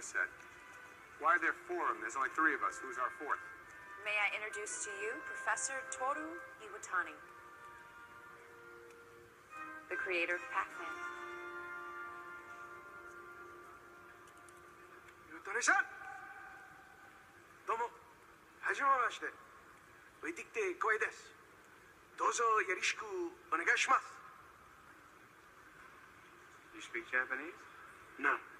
just said. Why are there four of them? There's only three of us. Who's our fourth? May I introduce to you Professor Toru Iwatani, the creator of Pac-Man. イさん、どうも、はじめまして。置いてきて光栄です。どうぞよろしくお願いします。 You speak Japanese? No.